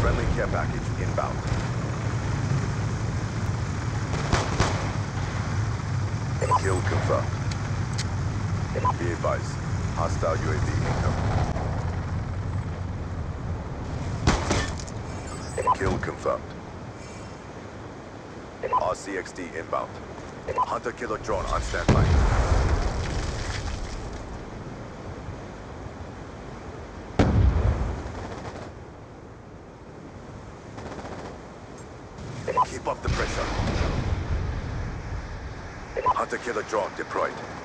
Friendly care package inbound. Kill confirmed. Be advised. Hostile UAV incoming. Kill confirmed. RCXD inbound. Hunter-killer drone on standby. Keep up the pressure. Hunter-killer drone deployed.